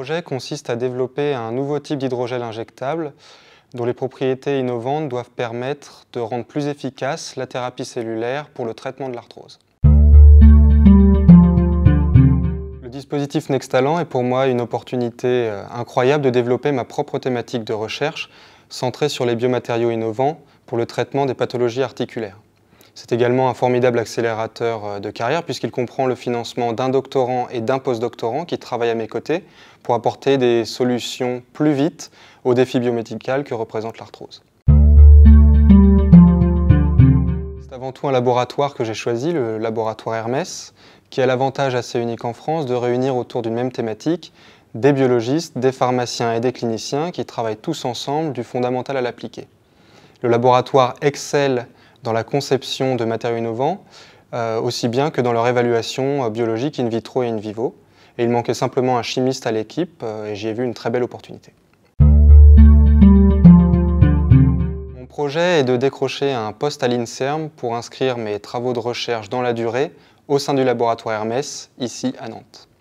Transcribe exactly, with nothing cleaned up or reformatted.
projet consiste à développer un nouveau type d'hydrogel injectable dont les propriétés innovantes doivent permettre de rendre plus efficace la thérapie cellulaire pour le traitement de l'arthrose. Le dispositif Nextalant est pour moi une opportunité incroyable de développer ma propre thématique de recherche centrée sur les biomatériaux innovants pour le traitement des pathologies articulaires. C'est également un formidable accélérateur de carrière puisqu'il comprend le financement d'un doctorant et d'un postdoctorant qui travaillent à mes côtés pour apporter des solutions plus vite aux défis biomédicaux que représente l'arthrose. C'est avant tout un laboratoire que j'ai choisi, le laboratoire Hermès, qui a l'avantage assez unique en France de réunir autour d'une même thématique des biologistes, des pharmaciens et des cliniciens qui travaillent tous ensemble du fondamental à l'appliqué. Le laboratoire excelle dans la conception de matériaux innovants, euh, aussi bien que dans leur évaluation euh, biologique in vitro et in vivo. Et il manquait simplement un chimiste à l'équipe euh, et j'y ai vu une très belle opportunité. Mon projet est de décrocher un poste à l'INSERM pour inscrire mes travaux de recherche dans la durée au sein du laboratoire Hermès, ici à Nantes.